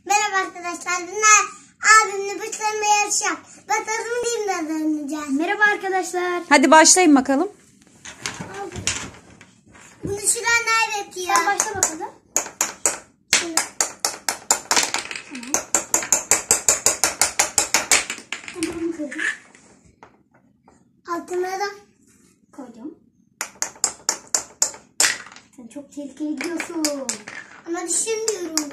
Merhaba arkadaşlar. Bunlar abimle bıçlarımla yarışacak. Bakalım diyeyim de oynayacağız. Merhaba arkadaşlar. Hadi başlayın bakalım. Bunu şuradan öğretiyor. Sen başla bakalım. Şunu. Ben bunu kırdım. Altına da Koydum. Sen çok tehlikeli gidiyorsun. ama düşünmüyorum.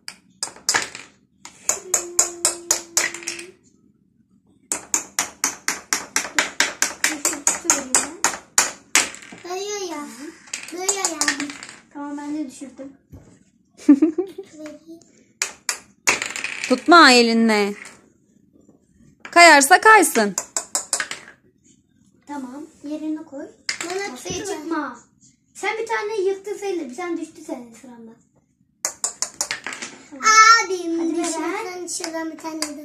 Dayıyor ya. Dayıyor ya. Tamam, ben de düşürdüm. Tutma elinle. Kayarsa kaysın. Tamam, yerine koy. Bana Masaya tutma. çıkma. Sen bir tane yıktın sayılır. Sen düştü senin sıranda. Abim. Hadi Şuradan, şuradan bir tane de.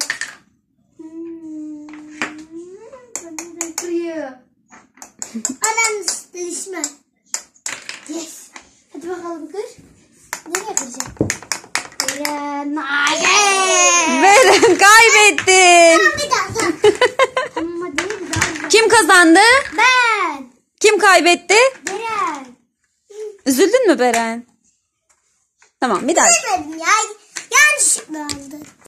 Sen de kırıyor. Adam düşme. Yes. Hadi bakalım kır. Nereye kıracağım? Eren. Beren kaybettin. Bir daha. Tamam, hadi bir daha güzel. Kim kazandı? Ben. Kim kaybetti? Eren. Üzüldün mü Beren? Tamam bir daha. Bilmedim ya. Yanlışlıkla oldu.